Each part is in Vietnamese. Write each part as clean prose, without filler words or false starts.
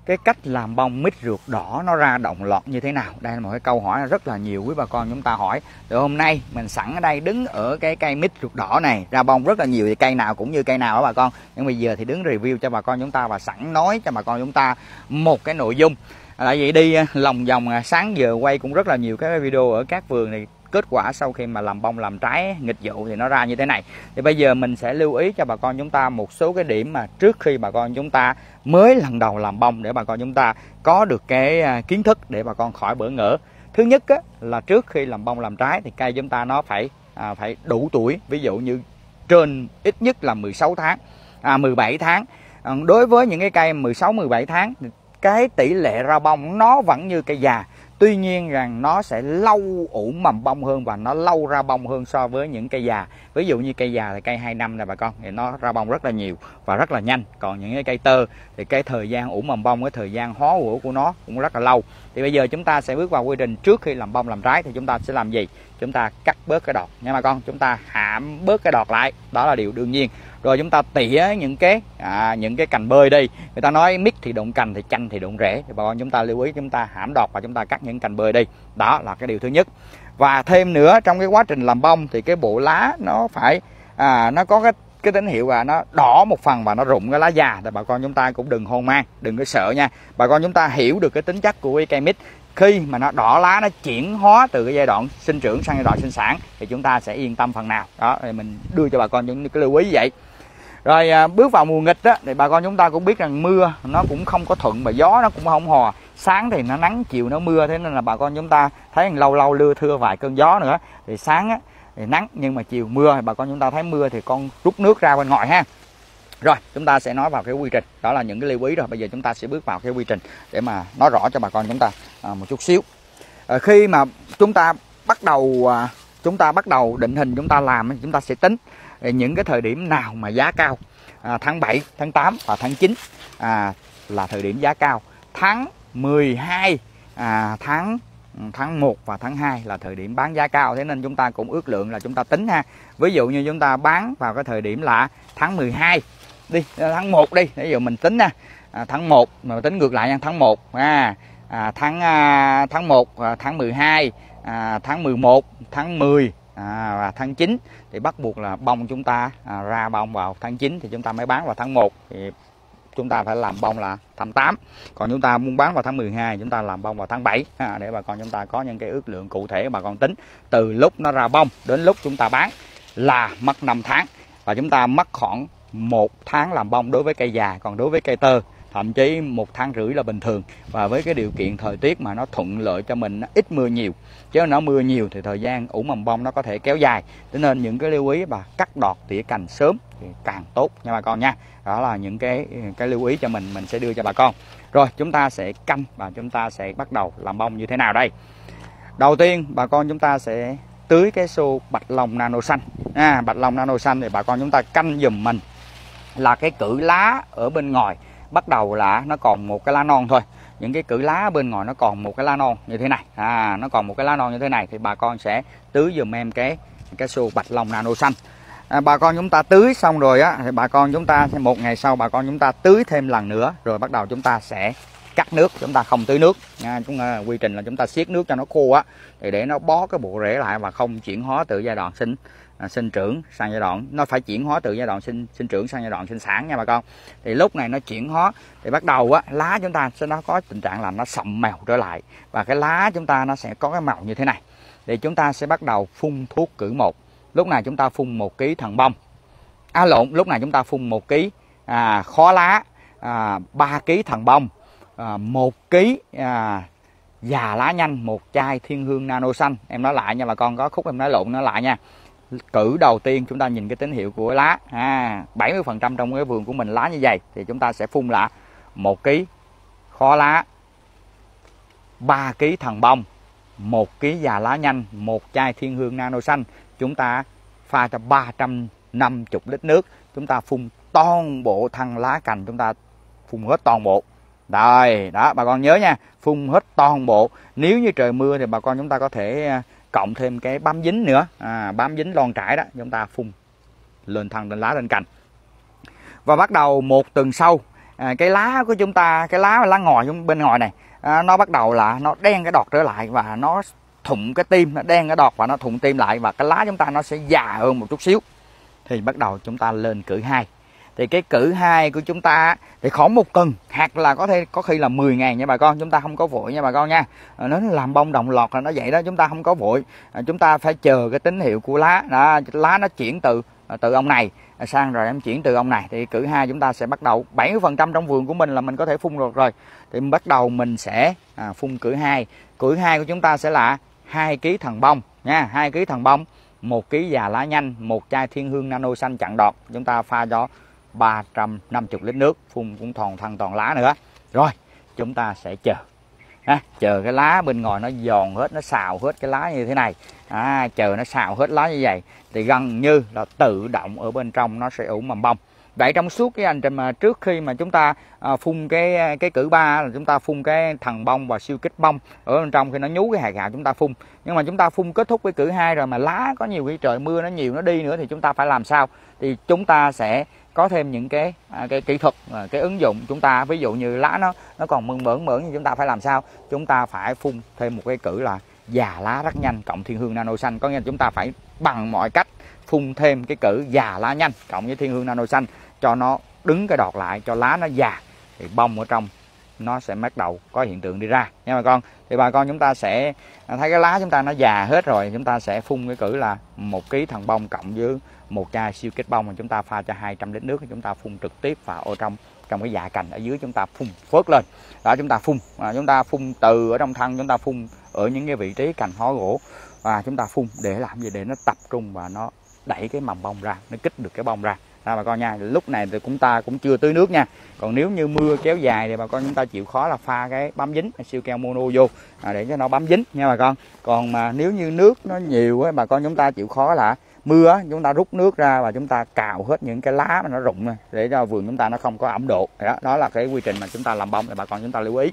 cái cách làm bông mít ruột đỏ nó ra đồng loạt như thế nào? Đây là một cái câu hỏi rất là nhiều quý bà con chúng ta hỏi. Từ hôm nay mình sẵn ở đây đứng ở cái cây mít ruột đỏ này ra bông rất là nhiều, thì cây nào cũng như cây nào đó bà con. Nhưng bây giờ thì đứng review cho bà con chúng ta và sẵn nói cho bà con chúng ta một cái nội dung. Tại vì đi lòng vòng sáng giờ quay cũng rất là nhiều cái video ở các vườn này, kết quả sau khi mà làm bông làm trái nghịch vụ thì nó ra như thế này. Thì bây giờ mình sẽ lưu ý cho bà con chúng ta một số cái điểm mà trước khi bà con chúng ta mới lần đầu làm bông, để bà con chúng ta có được cái kiến thức để bà con khỏi bỡ ngỡ. Thứ nhất á, là trước khi làm bông làm trái thì cây chúng ta nó phải đủ tuổi, ví dụ như trên ít nhất là 16 tháng 17 tháng. Đối với những cái cây 16 17 tháng cái tỷ lệ ra bông nó vẫn như cây già, tuy nhiên rằng nó sẽ lâu ủ mầm bông hơn và nó lâu ra bông hơn so với những cây già. Ví dụ như cây già là cây 2 năm nè bà con, thì nó ra bông rất là nhiều và rất là nhanh. Còn những cái cây tơ thì cái thời gian ủ mầm bông, cái thời gian hóa ủ của nó cũng rất là lâu. Thì bây giờ chúng ta sẽ bước vào quy trình trước khi làm bông làm trái thì chúng ta sẽ làm gì? Chúng ta cắt bớt cái đọt nha bà con, chúng ta hãm bớt cái đọt lại, đó là điều đương nhiên. Rồi chúng ta tỉa những cái cành bơi đi. Người ta nói mít thì đụng cành thì chanh thì đụng rễ, thì bà con chúng ta lưu ý chúng ta hãm đọt và chúng ta cắt những cành bơi đi. Đó là cái điều thứ nhất. Và thêm nữa, trong cái quá trình làm bông thì cái bộ lá nó phải nó có cái tín hiệu là nó đỏ một phần và nó rụng cái lá già. Thì bà con chúng ta cũng đừng hoang mang, đừng có sợ nha. Bà con chúng ta hiểu được cái tính chất của cái cây mít, khi mà nó đỏ lá, nó chuyển hóa từ cái giai đoạn sinh trưởng sang giai đoạn sinh sản thì chúng ta sẽ yên tâm phần nào. Đó thì mình đưa cho bà con những cái lưu ý vậy. Rồi bước vào mùa nghịch đó, thì bà con chúng ta cũng biết rằng mưa nó cũng không có thuận và gió nó cũng không hòa. Sáng thì nó nắng, chiều nó mưa, thế nên là bà con chúng ta thấy lâu lâu lưa thưa vài cơn gió nữa. Thì sáng á, thì nắng nhưng mà chiều mưa, thì bà con chúng ta thấy mưa thì con rút nước ra bên ngoài ha. Rồi chúng ta sẽ nói vào cái quy trình, đó là những cái lưu ý rồi. Bây giờ chúng ta sẽ bước vào cái quy trình để mà nói rõ cho bà con chúng ta một chút xíu. Khi mà chúng ta bắt đầu định hình chúng ta làm, chúng ta sẽ tính những cái thời điểm nào mà giá cao. Tháng 7, tháng 8 và tháng 9 là thời điểm giá cao. Tháng 12, tháng 1 và tháng 2 là thời điểm bán giá cao. Thế nên chúng ta cũng ước lượng là chúng ta tính ha. Ví dụ như chúng ta bán vào cái thời điểm là tháng 12 đi, tháng 1 đi, ví dụ mình tính nha. Tháng 1 mà tính ngược lại nha, tháng 1 tháng 1, tháng 12, tháng 11, tháng 10 và tháng 9 thì bắt buộc là bông chúng ta ra bông vào tháng 9 thì chúng ta mới bán vào tháng 1, thì chúng ta phải làm bông là tháng 8. Còn chúng ta muốn bán vào tháng 12 chúng ta làm bông vào tháng 7 để bà con chúng ta có những cái ước lượng cụ thể. Bà con tính từ lúc nó ra bông đến lúc chúng ta bán là mất 5 tháng, và chúng ta mất khoảng 1 tháng làm bông đối với cây già. Còn đối với cây tơ thậm chí 1 tháng rưỡi là bình thường, và với cái điều kiện thời tiết mà nó thuận lợi cho mình, nó ít mưa nhiều, chứ nó mưa nhiều thì thời gian ủ mầm bông nó có thể kéo dài. Cho nên những cái lưu ý bà cắt đọt tỉa cành sớm thì càng tốt nha bà con nha. Đó là những cái lưu ý cho mình sẽ đưa cho bà con. Rồi chúng ta sẽ canh và chúng ta sẽ bắt đầu làm bông như thế nào đây. Đầu tiên bà con chúng ta sẽ tưới cái xô bạch long nano xanh. Bạch long nano xanh thì bà con chúng ta canh giùm mình là cái cử lá ở bên ngoài bắt đầu là nó còn một cái lá non thôi. Những cái cử lá bên ngoài nó còn một cái lá non như thế này, nó còn một cái lá non như thế này thì bà con sẽ tưới giùm em cái xô bạch long nano xanh. Bà con chúng ta tưới xong rồi á, thì bà con chúng ta một ngày sau bà con chúng ta tưới thêm lần nữa, rồi bắt đầu chúng ta sẽ cắt nước, chúng ta không tưới nước nha. Quy trình là chúng ta siết nước cho nó khô á, thì để nó bó cái bộ rễ lại và không chuyển hóa từ giai đoạn sinh trưởng sang giai đoạn, nó phải chuyển hóa từ giai đoạn sinh trưởng sang giai đoạn sinh sản nha bà con. Thì lúc này nó chuyển hóa thì bắt đầu á, lá chúng ta sẽ nó có tình trạng là nó sậm màu trở lại, và cái lá chúng ta nó sẽ có cái màu như thế này. Thì chúng ta sẽ bắt đầu phun thuốc cử một. Lúc này chúng ta phun 1 kg thần bông, lúc này chúng ta phun 1 kg khó lá, 3 kg thần bông, 1 kg già lá nhanh, 1 chai thiên hương nano xanh. Em nói lại nha bà con, có khúc em nói lộn nó lại nha. Cử đầu tiên chúng ta nhìn cái tín hiệu của lá, 70% trong cái vườn của mình lá như vậy thì chúng ta sẽ phun là 1 kg khó lá, 3 kg thần bông, 1 kg già lá nhanh, 1 chai thiên hương nano xanh. Chúng ta pha cho 350 lít nước, chúng ta phun toàn bộ thân lá cành, chúng ta phun hết toàn bộ. Rồi, đó bà con nhớ nha, phun hết toàn bộ. Nếu như trời mưa thì bà con chúng ta có thể cộng thêm cái bám dính nữa, bám dính lon trải đó, chúng ta phun lên thân, lên lá, lên cành. Và bắt đầu 1 tuần sau cái lá của chúng ta, cái lá ngòi bên ngoài này, nó bắt đầu là nó đen cái đọt trở lại và nó thụng cái tim, nó đen cái đọt và nó thụng tim lại, và cái lá chúng ta nó sẽ già hơn một chút xíu. Thì bắt đầu chúng ta lên cử 2. Thì cái cử 2 của chúng ta thì khoảng 1 tuần, hoặc là có khi là 10 ngày nha bà con, chúng ta không có vội nha bà con nha. Nó làm bông đồng loạt là nó vậy đó, chúng ta không có vội. Chúng ta phải chờ cái tín hiệu của lá đó, lá nó chuyển từ ông này sang rồi em chuyển từ ông này. Thì cử 2 chúng ta sẽ bắt đầu 70% trong vườn của mình là mình có thể phun được rồi. Thì bắt đầu mình sẽ phun cử 2. Cử 2 của chúng ta sẽ là 2 kg thần bông nha, 2 kg thần bông, 1 kg già lá nhanh, 1 chai Thiên Hương Nano xanh chặn đọt. Chúng ta pha cho 350 lít nước, phun cũng toàn thân toàn lá nữa. Rồi chúng ta sẽ chờ cái lá bên ngoài nó giòn hết, nó xào hết cái lá như thế này. Chờ nó xào hết lá như vậy thì gần như là tự động ở bên trong nó sẽ ủ mầm bông. Vậy trong suốt cái hành trình mà trước khi mà chúng ta phun cái cử 3 là chúng ta phun cái thần bông và siêu kích bông ở bên trong, khi nó nhú cái hạt gạo chúng ta phun. Nhưng mà chúng ta phun kết thúc với cử 2 rồi mà lá có nhiều khi trời mưa nó nhiều nó đi nữa thì chúng ta phải làm sao? Thì chúng ta sẽ có thêm những cái kỹ thuật, cái ứng dụng chúng ta, ví dụ như lá nó còn mượn thì chúng ta phải làm sao? Chúng ta phải phun thêm một cái cử là già lá rất nhanh cộng Thiên Hương Nano xanh. Có nghĩa là chúng ta phải bằng mọi cách phun thêm cái cử già lá nhanh cộng với Thiên Hương Nano xanh cho nó đứng cái đọt lại, cho lá nó già thì bông ở trong nó sẽ bắt đầu có hiện tượng đi ra nha bà con. Thì bà con chúng ta sẽ thấy cái lá chúng ta nó già hết rồi, chúng ta sẽ phun cái cử là 1 kg thần bông cộng với 1 chai siêu kích bông mà chúng ta pha cho 200 lít nước, chúng ta phun trực tiếp vào ở trong cái dạ cành ở dưới, chúng ta phun phớt lên đó, chúng ta phun từ ở trong thân, chúng ta phun ở những cái vị trí cành hó gỗ, và chúng ta phun để làm gì? Để nó tập trung và nó đẩy cái mầm bông ra, nó kích được cái bông ra bà con nha. Lúc này thì chúng ta cũng chưa tưới nước nha, còn nếu như mưa kéo dài thì bà con chúng ta chịu khó là pha cái bám dính siêu keo mono vô để cho nó bám dính nha bà con. Còn mà nếu như nước nó nhiều bà con chúng ta chịu khó là mưa chúng ta rút nước ra và chúng ta cào hết những cái lá mà nó rụng để cho vườn chúng ta nó không có ẩm độ. Đó là cái quy trình mà chúng ta làm bông, thì bà con chúng ta lưu ý.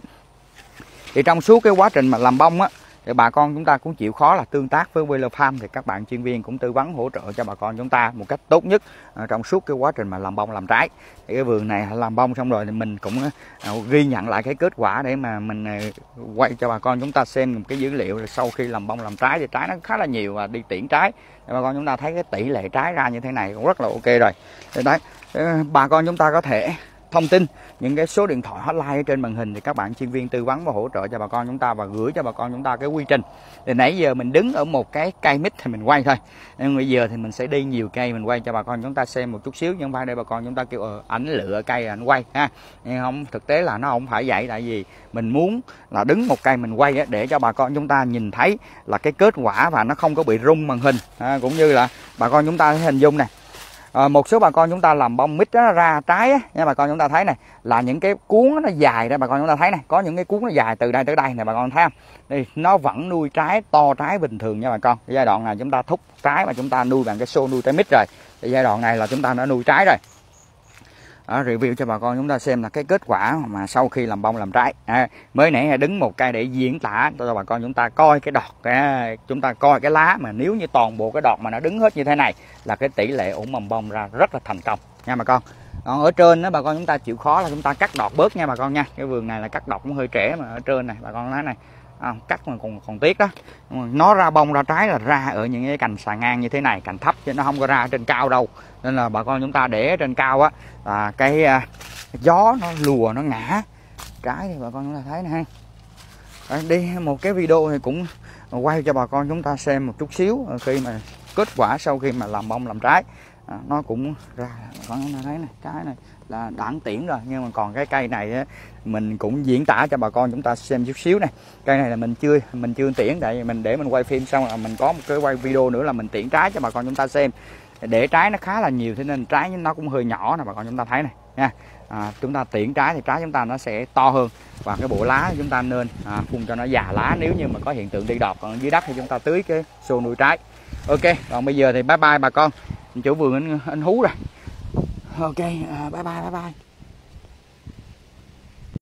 Thì trong suốt cái quá trình mà làm bông thì bà con chúng ta cũng chịu khó là tương tác với Wheeler Farm, thì các bạn chuyên viên cũng tư vấn hỗ trợ cho bà con chúng ta một cách tốt nhất trong suốt cái quá trình mà làm bông làm trái. Thì cái vườn này làm bông xong rồi thì mình cũng ghi nhận lại cái kết quả để mà mình quay cho bà con chúng ta xem một cái dữ liệu. Rồi sau khi làm bông làm trái thì trái nó khá là nhiều và đi tiễn trái, thì bà con chúng ta thấy cái tỷ lệ trái ra như thế này cũng rất là ok rồi. Thì đấy, bà con chúng ta có thể thông tin những cái số điện thoại hotline ở trên màn hình thì các bạn chuyên viên tư vấn và hỗ trợ cho bà con chúng ta và gửi cho bà con chúng ta cái quy trình. Thì nãy giờ mình đứng ở một cái cây mít thì mình quay thôi, nhưng bây giờ thì mình sẽ đi nhiều cây mình quay cho bà con chúng ta xem một chút xíu, nhưng không phải để bà con chúng ta kêu ảnh lựa cây ảnh quay ha. Nhưng không, thực tế là nó không phải vậy, tại vì mình muốn là đứng một cây mình quay để cho bà con chúng ta nhìn thấy là cái kết quả và nó không có bị rung màn hình, cũng như là bà con chúng ta hình dung này. Một số bà con chúng ta làm bông mít đó ra trái nha bà con chúng ta thấy này, là những cái cuống nó dài đây bà con chúng ta thấy này, có những cái cuống nó dài từ đây tới đây này bà con thấy không? Đây, nó vẫn nuôi trái to trái bình thường nha bà con. Cái giai đoạn này chúng ta thúc trái mà chúng ta nuôi bằng cái xô nuôi trái mít rồi, thì giai đoạn này là chúng ta đã nuôi trái rồi. Review cho bà con chúng ta xem là cái kết quả mà sau khi làm bông làm trái. Mới nãy đứng một cây để diễn tả cho bà con chúng ta coi cái đọt, chúng ta coi cái lá mà nếu như toàn bộ cái đọt mà nó đứng hết như thế này là cái tỷ lệ ủ mầm bông ra rất là thành công nha bà con. Còn ở trên đó bà con chúng ta chịu khó là chúng ta cắt đọt bớt nha bà con nha. Cái vườn này là cắt đọt cũng hơi trễ, mà ở trên này bà con nói này cắt mà còn tiếc đó. Nó ra bông ra trái là ra ở những cái cành xà ngang như thế này, cành thấp chứ nó không có ra trên cao đâu. Nên là bà con chúng ta để trên cao cái gió nó lùa nó ngã trái thì bà con chúng ta thấy nè ha. Đi một cái video thì cũng quay cho bà con chúng ta xem một chút xíu khi mà kết quả sau khi mà làm bông làm trái. Nó cũng ra bà con chúng ta thấy này, trái này là đẳng tiễn rồi, nhưng mà còn cái cây này mình cũng diễn tả cho bà con chúng ta xem chút xíu này. Cây này là mình chưa tiễn, tại vì mình để mình quay phim xong là mình có một cái quay video nữa là mình tiễn trái cho bà con chúng ta xem. Để trái nó khá là nhiều thế nên trái nó cũng hơi nhỏ nè bà con chúng ta thấy này nha. Chúng ta tiễn trái thì trái chúng ta nó sẽ to hơn, và cái bộ lá chúng ta nên phun cho nó già lá nếu như mà có hiện tượng đi đọt. Còn dưới đất thì chúng ta tưới cái xô nuôi trái. Ok, còn bây giờ thì bye bye bà con, chủ vườn anh hú rồi. Ok, bye bye.